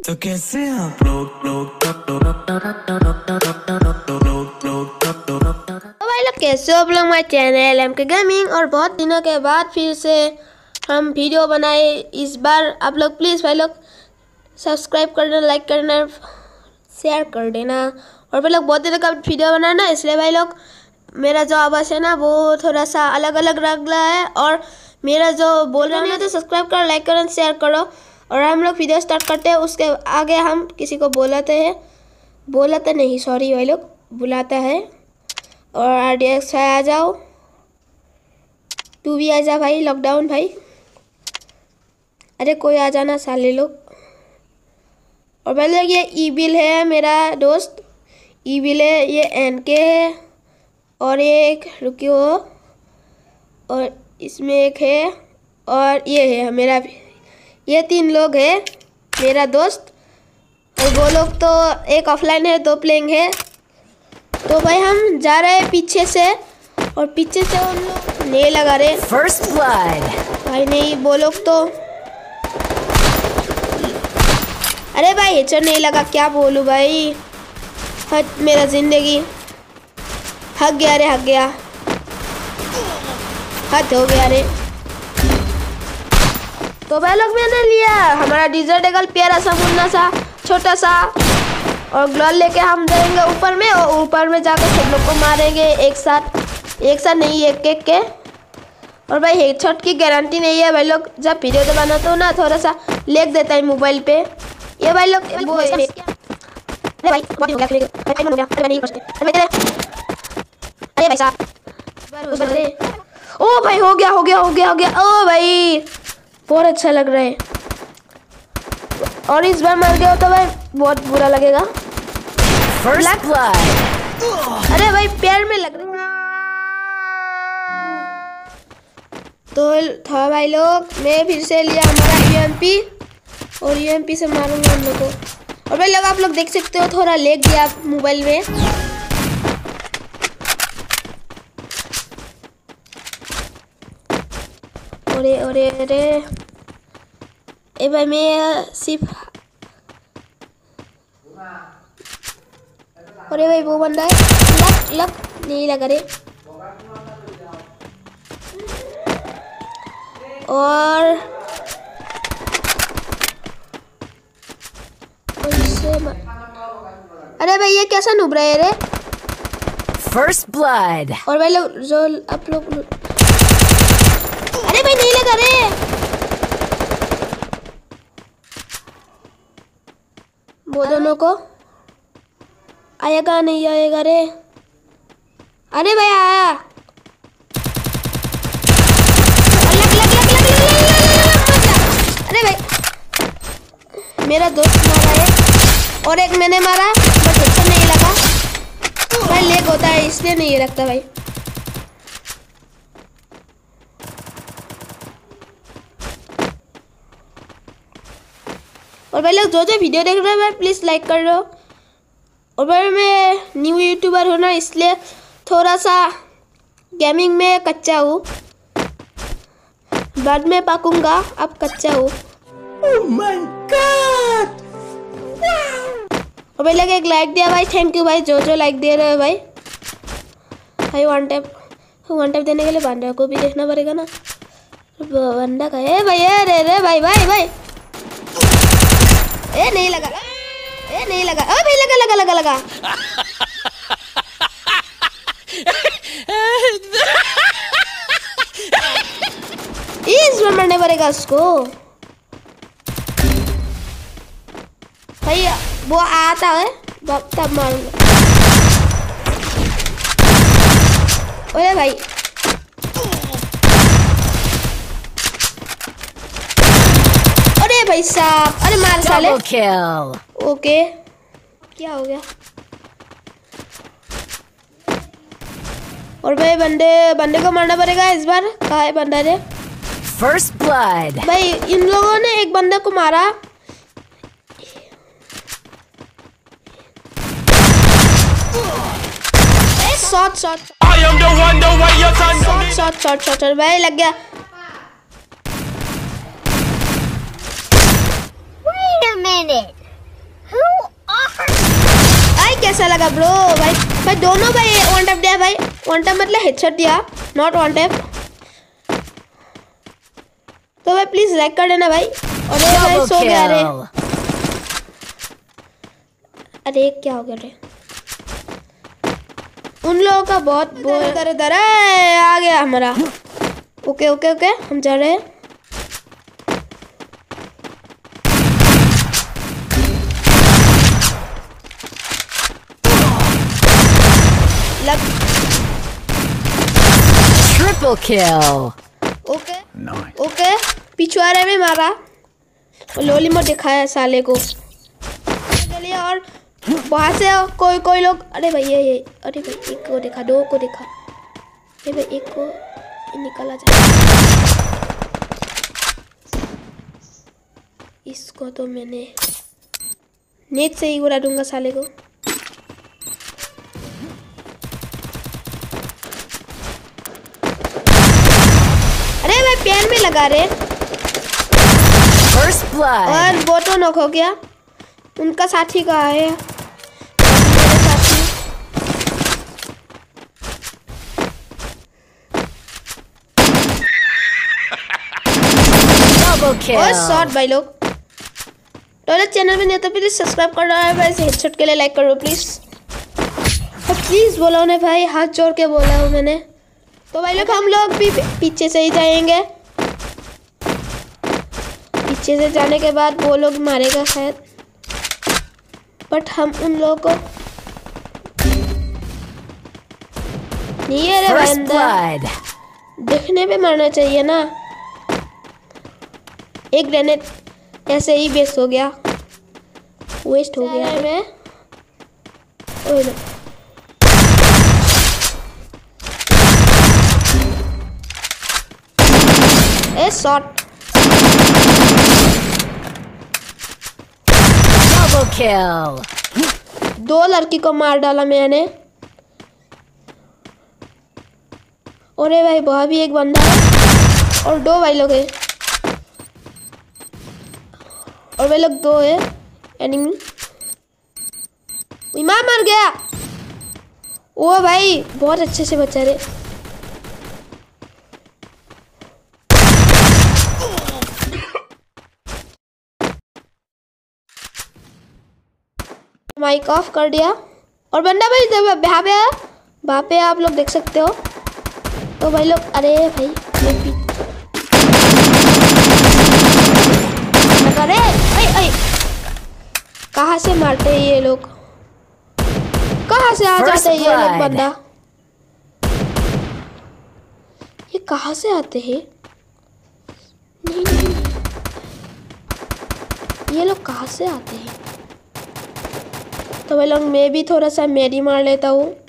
तो कैसे आप लोग भाई लोग कैसे हो आप लोग। माय चैनल एमके गेमिंग और बहुत दिनों के बाद फिर से हम वीडियो बनाए। इस बार आप लोग प्लीज़ भाई लोग सब्सक्राइब करना, लाइक करना, शेयर कर देना। और भाई लोग बहुत दिनों का वीडियो बनाना, इसलिए भाई लोग मेरा जो आवाज़ है ना वो थोड़ा सा अलग अलग लग रहा है। और मेरा जो बोल रहा है तो सब्सक्राइब करो, लाइक करो, शेयर करो। और हम लोग वीडियो स्टार्ट करते हैं, उसके आगे हम किसी को बोलाते नहीं, सॉरी भाई लोग, बुलाता है। और RDX आ जाओ, तू भी आ जा भाई, लॉकडाउन भाई, अरे कोई आ जाना साले लोग। और भाई लोग ये ईविल है मेरा दोस्त, ईविल है, ये NK है, और ये एक रुकियो, और इसमें एक है, और ये है मेरा, ये 3 लोग हैं मेरा दोस्त। और वो लोग तो एक ऑफलाइन है, 2 प्लेइंग है। तो भाई हम जा रहे हैं पीछे से, और पीछे से उन लोग नहीं लगा रहे फर्स्ट ब्लड भाई, नहीं वो लोग तो, अरे भाई हेडशॉट नहीं लगा, क्या बोलूँ भाई, हद मेरा जिंदगी, हक गया रे, हक गया, हद हो गया रे। तो भाई लोग मैंने लिया हमारा डिजर्ट एगल, प्यारा सा मुन्ना सा छोटा सा, और ग्लोल लेके हम जाएंगे ऊपर में, और ऊपर में जाकर सब लोग को मारेंगे एक साथ नहीं, एक के। और भाई हेडशॉट की गारंटी नहीं है भाई लोग, जब वीडियो तो बनाते हो ना थोड़ा सा लेग देता है मोबाइल पे। ये भाई लोग अरे भाई बहुत हो गया, अरे नहीं करते, अरे भाई साहब, ओ भाई हो गया, ओ भाई बहुत अच्छा लग रहा है। और इस बार मर गया तो भाई बहुत बुरा लगेगा। फर्स्ट ब्लड अरे भाई पैर में लग रहा है। तो था भाई लोग, मैं फिर से लिया हमारा UMP, और UMP से मारूंगा हम लोग को। और भाई लोग आप लोग देख सकते हो थोड़ा लेग गया मोबाइल में। अरे ए भाई मैं सिर्फ, अरे भाई वो बंदा है, लक नहीं लगा रे। और अरे भाई ये कैसा नुब रहा है रे। फर्स्ट ब्लड और भाई लोग जो आप लोग, अरे भाई नहीं लगा रे, वो दोनों को आएगा नहीं आएगा रे। अरे भाई आया, अरे भाई मेरा दोस्त मारा है, और एक मैंने मारा बट अच्छा नहीं लगा भाई, लेग होता है इसलिए नहीं लगता भाई। और भाई लोग जो वीडियो देख रहे हैं भाई प्लीज़ लाइक कर दो। और भाई मैं न्यू यूट्यूबर हूँ ना, इसलिए थोड़ा सा गेमिंग में कच्चा हूँ, बाद में पकूंगा, अब कच्चा हूँ। Oh my god. और भाई लोग एक लाइक दिया भाई, थैंक यू भाई, जो लाइक दे रहे हो भाई। भाई वन टाइप देने के लिए बंदा को भी देखना पड़ेगा ना, बंदा का है भाई, रे भाई ए नहीं लगा, ओ भाई लगा इस बार मरने पड़ेगा उसको भाई, वो आता है तब मारूंगा। अरे भाई अरे भाई साहब, अरे मार साले, ओके क्या हो गया। और भाई बंदे को मारना पड़ेगा इस बार, कहाँ है बंदा रे। फर्स्ट ब्लड भाई इन लोगों ने एक बंदे को मारा, शॉट भाई लग गया। Wait a minute. कैसा लगा ब्रो? भाई दोनों भाई वन टैप दिया भाई, वन टैप मतलब हेडशॉट दिया, नॉट वन टैप। तो भाई प्लीज लाइक कर देना भाई। और ये भाई सो गया रे। अरे क्या हो गया रे? उन लोगों का बहुत दर्द आ गया हमारा। ओके ओके ओके हम जा रहे हैं। Triple kill. ओके ओके पिछवाड़े में मारा और लोलीमो दिखाया साले को। चलिए और वहाँ से कोई लोग, अरे भाई ये अरे भाई एक को देखा, दो को देखा, अरे भाई एक को निकला जाए। इसको तो मैंने नेट से ही उड़ा दूंगा साले को। अरे भाई पैर में लगा रहे। First blood. और वो तो नॉक हो गया। उनका साथी कहाँ है? Double kill. और शॉट भाई लोग। तो चैनल में नहीं तो प्लीज सब्सक्राइब कर दो। वैसे हेडशॉट के लिए लाइक करो प्लीज। और प्लीज बोला उन्हें भाई, हाथ जोड़ के बोला हूँ मैंने। तो भाई लोग हम लोग भी पीछे से ही जाएंगे। पीछे से जाने के बाद वो लोग मारेगा शायद, बट हम उन लोगों को नहीं है रे First बंदा। blood. देखने पे मरना चाहिए ना। एक ग्रेनेड ऐसे ही वेस्ट हो गया, वेस्ट हो गया। मैं ओए लो। ए शॉट। Double kill. दो लड़की को मार डाला मैंने। और भाई वहाँ भी एक बंदा है और दो भाई लोग हैं। और वे लोग दो है एनिमी। इमाम मर गया। ओ भाई बहुत अच्छे से बचा रहे। माइक ऑफ कर दिया और बंदा भाई वहाँ पे आप लोग देख सकते हो। तो भाई लोग, अरे भाई अरे अरे कहाँ से मारते हैं ये लोग? कहाँ से आ जाते हैं ये लोग? बंदा ये कहाँ से आते हैं? नहीं नहीं ये लोग कहाँ से आते हैं? तो भाई लोग मैं भी थोड़ा सा मेडी मार लेता हूँ।